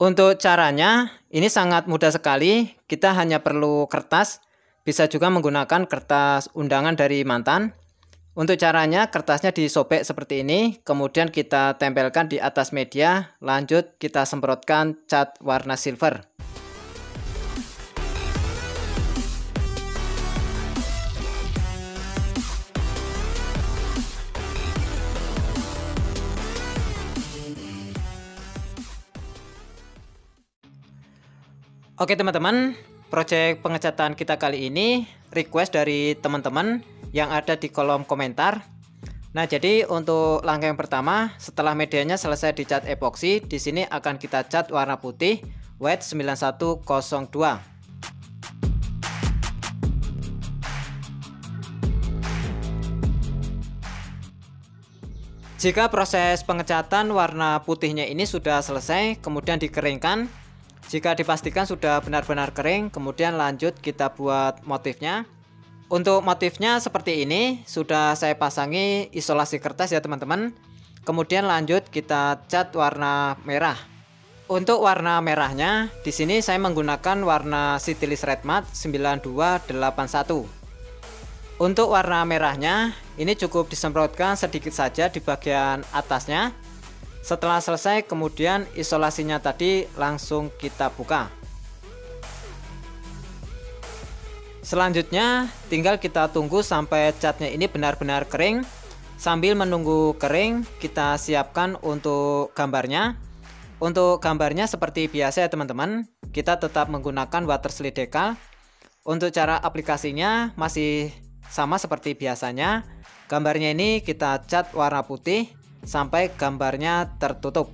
Untuk caranya, ini sangat mudah sekali. Kita hanya perlu kertas, bisa juga menggunakan kertas undangan dari mantan. Untuk caranya, kertasnya disobek seperti ini, kemudian kita tempelkan di atas media, lanjut kita semprotkan cat warna silver. Oke teman-teman, proyek pengecatan kita kali ini request dari teman-teman yang ada di kolom komentar. Nah, jadi untuk langkah yang pertama, setelah medianya selesai dicat epoksi, di sini akan kita cat warna putih white 9102. Jika proses pengecatan warna putihnya ini sudah selesai, kemudian dikeringkan. Jika dipastikan sudah benar-benar kering, kemudian lanjut kita buat motifnya. Untuk motifnya seperti ini, sudah saya pasangi isolasi kertas ya teman-teman. Kemudian lanjut kita cat warna merah. Untuk warna merahnya, di sini saya menggunakan warna Citylis Red Matte 9281. Untuk warna merahnya, ini cukup disemprotkan sedikit saja di bagian atasnya. Setelah selesai, kemudian isolasinya tadi langsung kita buka. Selanjutnya tinggal kita tunggu sampai catnya ini benar-benar kering. Sambil menunggu kering, kita siapkan untuk gambarnya. Untuk gambarnya seperti biasa ya teman-teman, kita tetap menggunakan water slide decal. Untuk cara aplikasinya masih sama seperti biasanya. Gambarnya ini kita cat warna putih sampai gambarnya tertutup.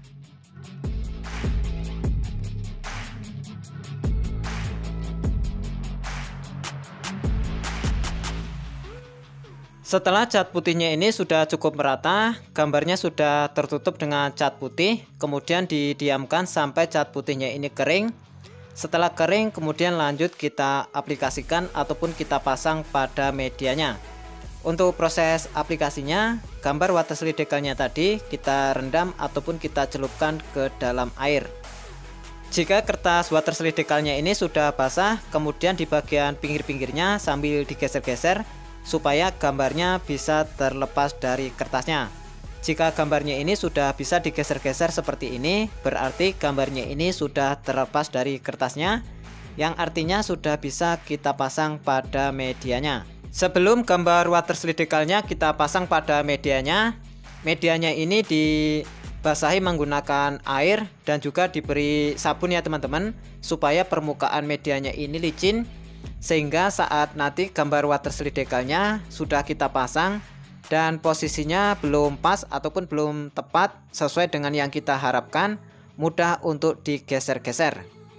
Setelah cat putihnya ini sudah cukup merata, gambarnya sudah tertutup dengan cat putih, kemudian didiamkan sampai cat putihnya ini kering. Setelah kering, kemudian lanjut kita aplikasikan ataupun kita pasang pada medianya. Untuk proses aplikasinya, gambar water slide decalnya tadi kita rendam ataupun kita celupkan ke dalam air. Jika kertas water slide decalnya ini sudah basah, kemudian di bagian pinggir-pinggirnya sambil digeser-geser supaya gambarnya bisa terlepas dari kertasnya. Jika gambarnya ini sudah bisa digeser-geser seperti ini, berarti gambarnya ini sudah terlepas dari kertasnya, yang artinya sudah bisa kita pasang pada medianya. Sebelum gambar water slide decalnya kita pasang pada medianya ini dibasahi menggunakan air dan juga diberi sabun ya teman-teman, supaya permukaan medianya ini licin, sehingga saat nanti gambar water slide decalnya sudah kita pasang dan posisinya belum pas ataupun belum tepat sesuai dengan yang kita harapkan, mudah untuk digeser-geser.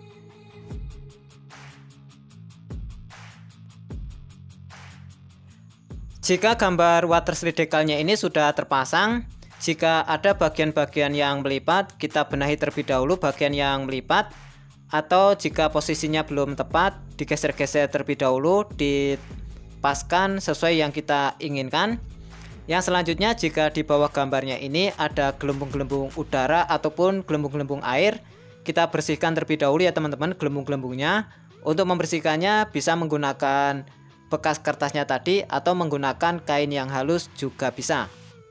Jika gambar water slide decalnya ini sudah terpasang, jika ada bagian-bagian yang melipat, kita benahi terlebih dahulu bagian yang melipat, atau jika posisinya belum tepat, digeser-geser terlebih dahulu, dipaskan sesuai yang kita inginkan. Yang selanjutnya, jika di bawah gambarnya ini ada gelembung-gelembung udara ataupun gelembung-gelembung air, kita bersihkan terlebih dahulu ya teman-teman gelembung-gelembungnya. Untuk membersihkannya bisa menggunakan bekas kertasnya tadi atau menggunakan kain yang halus juga bisa.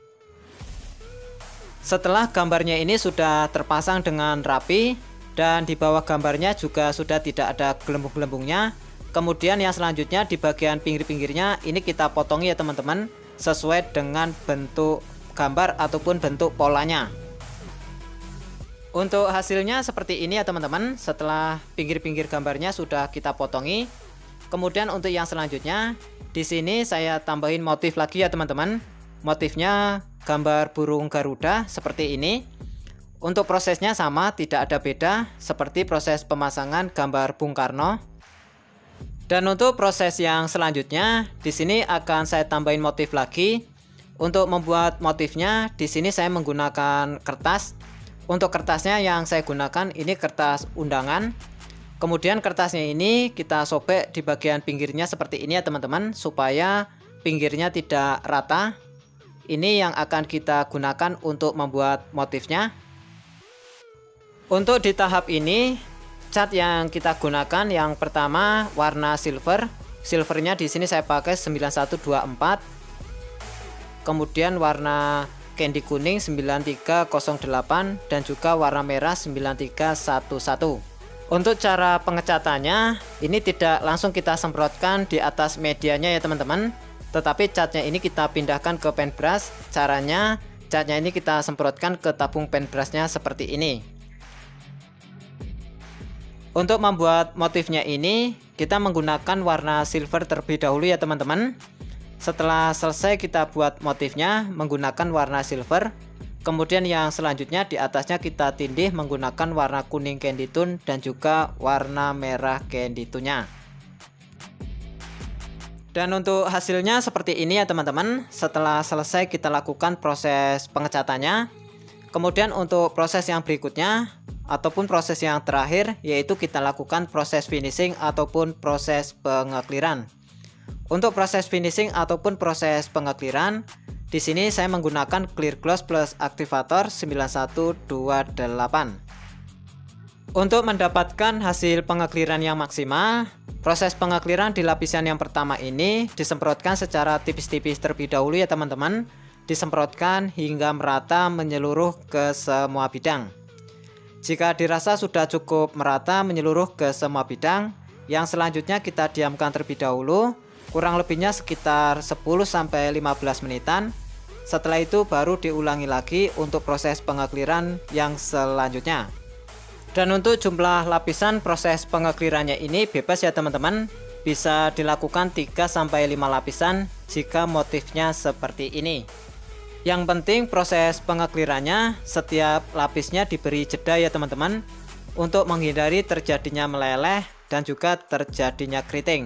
Setelah gambarnya ini sudah terpasang dengan rapi dan di bawah gambarnya juga sudah tidak ada gelembung-gelembungnya, kemudian yang selanjutnya di bagian pinggir-pinggirnya ini kita potongi ya teman-teman, sesuai dengan bentuk gambar ataupun bentuk polanya. Untuk hasilnya seperti ini ya teman-teman. Setelah pinggir-pinggir gambarnya sudah kita potongi, kemudian untuk yang selanjutnya, di sini saya tambahin motif lagi ya teman-teman. Motifnya gambar burung Garuda seperti ini. Untuk prosesnya sama, tidak ada beda seperti proses pemasangan gambar Bung Karno. Dan untuk proses yang selanjutnya, di sini akan saya tambahin motif lagi. Untuk membuat motifnya, di sini saya menggunakan kertas. Untuk kertasnya yang saya gunakan ini kertas undangan. Kemudian kertasnya ini kita sobek di bagian pinggirnya seperti ini ya teman-teman, supaya pinggirnya tidak rata. Ini yang akan kita gunakan untuk membuat motifnya. Untuk di tahap ini, cat yang kita gunakan yang pertama warna silver. Silvernya di sini saya pakai 9124. Kemudian warna candy kuning 9308 dan juga warna merah 9311. Untuk cara pengecatannya, ini tidak langsung kita semprotkan di atas medianya ya teman-teman, tetapi catnya ini kita pindahkan ke paintbrush. Caranya, catnya ini kita semprotkan ke tabung paintbrushnya seperti ini. Untuk membuat motifnya ini, kita menggunakan warna silver terlebih dahulu ya teman-teman. Setelah selesai kita buat motifnya menggunakan warna silver, kemudian yang selanjutnya di atasnya kita tindih menggunakan warna kuning candy tone dan juga warna merah candy tone-nya. Dan untuk hasilnya seperti ini ya teman-teman. Setelah selesai kita lakukan proses pengecatannya. Kemudian untuk proses yang berikutnya ataupun proses yang terakhir, yaitu kita lakukan proses finishing ataupun proses pengekliran. Untuk proses finishing ataupun proses pengekliran, di sini saya menggunakan clear gloss plus aktivator 9128. Untuk mendapatkan hasil pengekliran yang maksimal, proses pengekliran di lapisan yang pertama ini disemprotkan secara tipis-tipis terlebih dahulu ya teman-teman. Disemprotkan hingga merata menyeluruh ke semua bidang. Jika dirasa sudah cukup merata menyeluruh ke semua bidang, yang selanjutnya kita diamkan terlebih dahulu, kurang lebihnya sekitar 10-15 menitan. Setelah itu baru diulangi lagi untuk proses pengekliran yang selanjutnya. Dan untuk jumlah lapisan proses pengeklirannya ini bebas ya teman-teman. Bisa dilakukan 3-5 lapisan jika motifnya seperti ini. Yang penting proses pengeklirannya setiap lapisnya diberi jeda ya teman-teman, untuk menghindari terjadinya meleleh dan juga terjadinya keriting.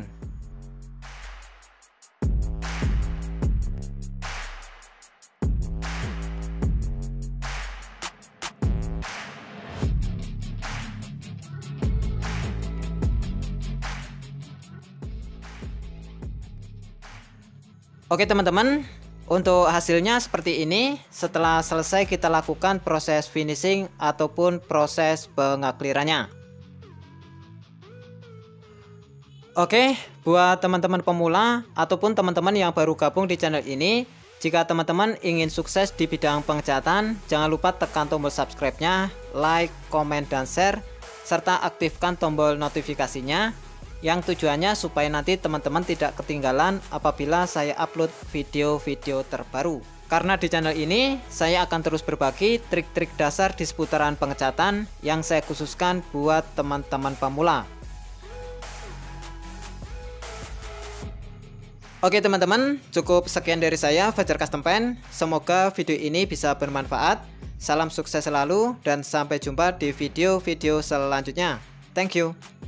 Oke teman-teman, untuk hasilnya seperti ini. Setelah selesai kita lakukan proses finishing ataupun proses pengeklirannya. Oke, buat teman-teman pemula ataupun teman-teman yang baru gabung di channel ini, jika teman-teman ingin sukses di bidang pengecatan, jangan lupa tekan tombol subscribe-nya, like, komen, dan share, serta aktifkan tombol notifikasinya, yang tujuannya supaya nanti teman-teman tidak ketinggalan apabila saya upload video-video terbaru. Karena di channel ini saya akan terus berbagi trik-trik dasar di seputaran pengecatan yang saya khususkan buat teman-teman pemula. Oke teman-teman, cukup sekian dari saya, Fajar Custom Paint. Semoga video ini bisa bermanfaat. Salam sukses selalu dan sampai jumpa di video-video selanjutnya. Thank you.